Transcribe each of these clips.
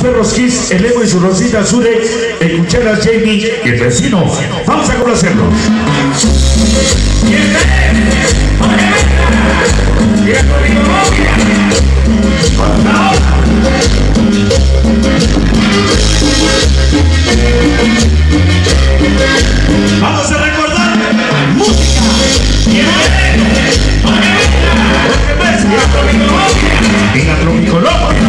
perros Kiss, el Evo y su Rosita Zure, el Cucharas Jamie y el vecino. Vamos a conocerlos. Vamos a recordar música. Y la Tropicológica.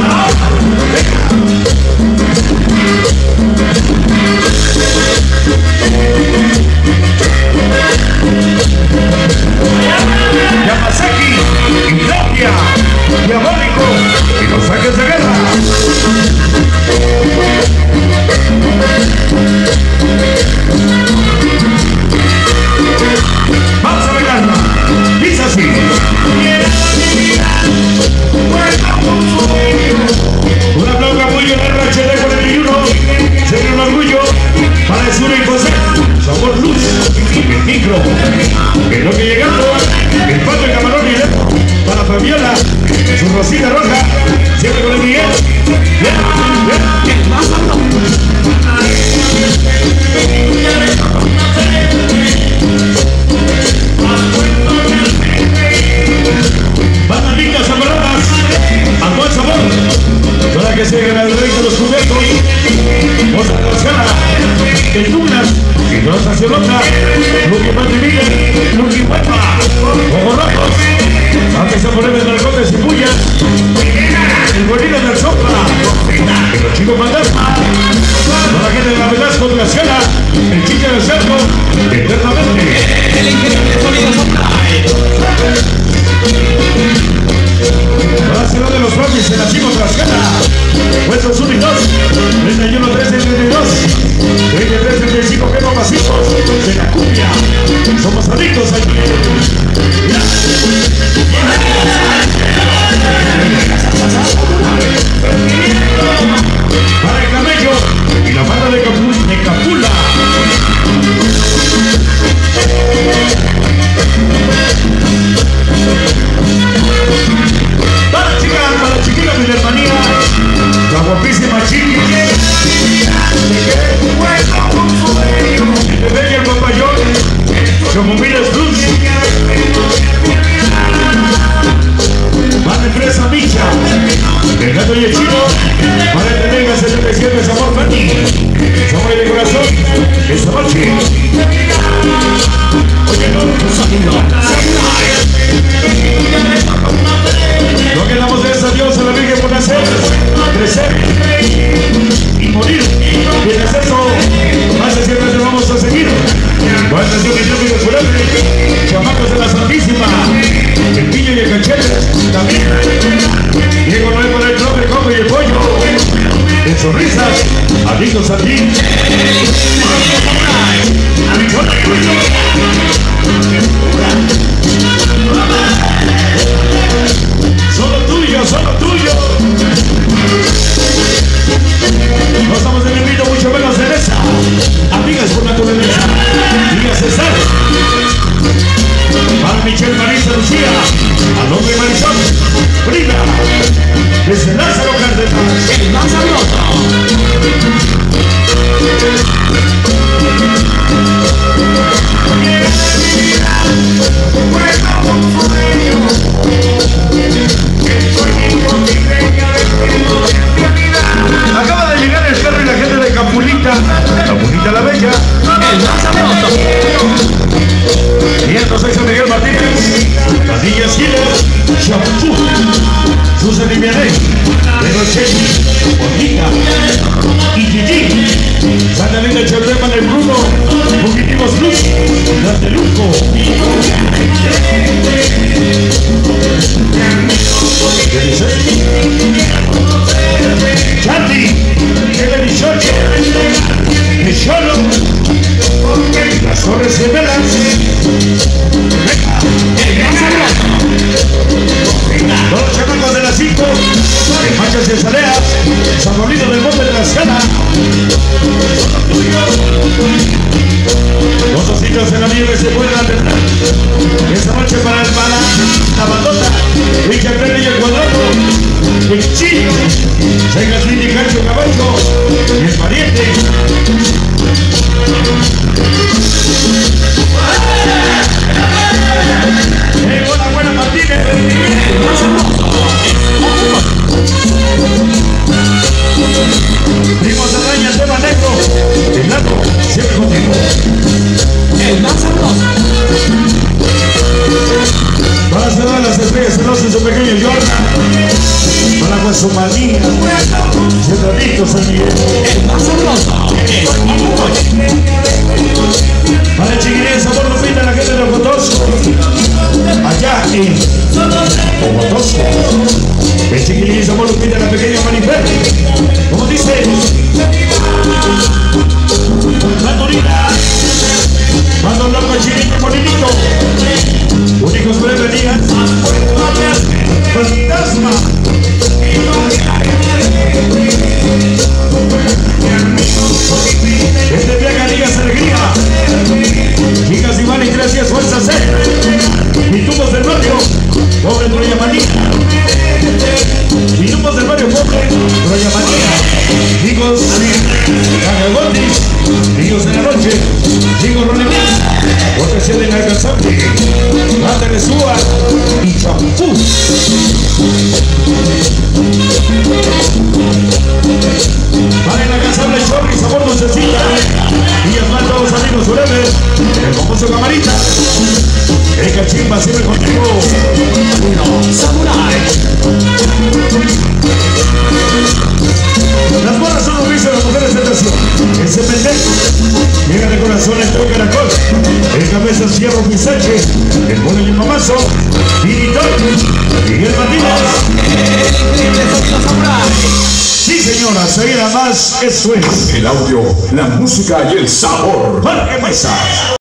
Yamazaki, Indopia, Diabólico y los Ángeles de Guerra. Vamos a bailarla. Dice así. Un aplauso apoyo de RHD 41. Sería un orgullo para el sur y José. Sabor luz y el micro. En lo que llegando, el pato de camarón y el para Fabiola, su rosita roja. Siempre con el Miguel. Bananitas amaradas, al buen sabor, para que se hagan al rey de los cubiertos. Osa Rosana, el Douglas, y Rosa Celota, Luqui Patimilla, Luqui Huepa, Ojos Rojos, antes a ponerme en Narcotes y Puya, el Gorila del Sopla, y los chicos fantasma, para la gente de la Velasco de la Sierra, el Chicha del Cerco, eternamente. El increíble sonido Sopla. La ciudad de los Papis en la Chico Tlaxcala, puestos 1 y 2, 31, 13, 32, 23, 35, que no pasivos de la cumbia. Somos adictos aquí. Para el camello y la banda de Capula. Para la chiquita de la hermanía, la guapísima chiqui, el bebé y el papayón, como Miles Cruz, van de presa Micha, el gato y el chino, para el Tenega 77, Sabor Fati, Sabor de corazón, esta noche. No quedamos de esa diosa, la Virgen, por nacer, crecer y morir. Y en exceso, más de siempre te vamos a seguir. Cuántas yo que yo digo fuerte, chamacos de la Santísima, el pillo y el canchete, también. Diego no es para el trope, coco y el pollo. En sonrisas, adictos a ti. Solo tuyo, solo tuyo. No estamos enemigo, mucho menos cereza. Amigas por naturaleza. Día César. Para Michelle, Marisa, Lucía. Al hombre Marisol. Brida. Desde Lázaro Cárdenas. El más sabroso. Acaba de llegar el perro y la gente de Capulita la Bella, el más sabroso. Y entonces San Miguel Martínez, Padilla Siles, Champú, Susan y Vianey, Renoche, Bonita y Gigi, Santa Linda Chaldema del Bruno, Fugitivos Luz, Las de Lujo. ¿Qué dice? Chanti, el Bichoche, Micholo, las Torres Gemelas, los chamacos de las 5, el Manchas de Salea, San Pablito del Monte de la Escala, los ositos en la nieve se pueden atender. Esta noche para el Mala, la bandota, Richard Pérez y el Cuadrado, el chino, llega el sindicato caballo y el pariente. Hola, buena Martínez. Primo Sarraña, tema negro, el blanco, siempre contigo. El más sabroso. Para cerrar las estrellas celosas, su pequeño Jordan. Para con su manía, Cedradito San Miguel. El más sabroso. Para el chiquilín sabor Lupita, la gente de Ocotoso. Allá en Ocotoso. El chiquilín sabor Lupita, la pequeña Marifel. Como dice, Maturina. Mando blanco, chilito, molinito. Únicos prevenidas. Fantasma. Este viaje, digas alegría. Chicas y vales, gracias, fuerza C. Pitubos del barrio, pobre Troya Manía. Pitubos del barrio, pobre Troya Manía. Hijos Cagagotis, niños de la noche, hijos Ronemín, protección de inalcanzable, Mata de Súa y Champú. Para inalcanzable Chorri, sabor dulcecita, y más todos los amigos Urebe, el famoso Camarita, el Cachimba siempre contigo. Uno, Samurai. Las bolas son los rizos de las mujeres de atracción. El CPT llega de corazón el Toy Caracol, el Cabeza Cierro Pisache, el Bono y el Mamazo, Vinitón, Miguel Martínez. Sí, señora, seguirá más, eso es. El audio, la música y el sabor. Jorge Mesa.